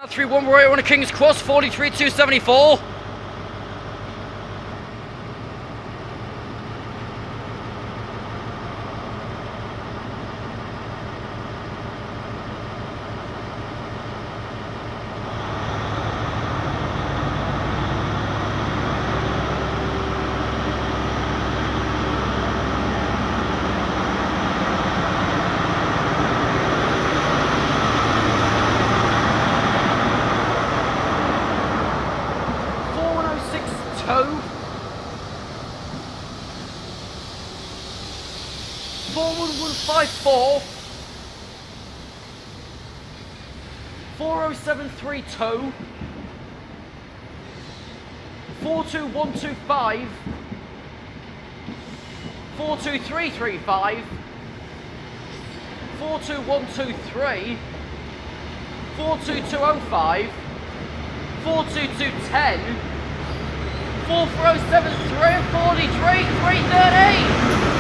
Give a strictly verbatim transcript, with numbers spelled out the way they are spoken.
three one, we're on a King's Cross, forty-three two seventy-four. four one one five four, four oh seven three two, four two one two five, four two three three five, four two one two three, four two two oh five, four two two one oh, four four oh seven three, forty-three three thirty.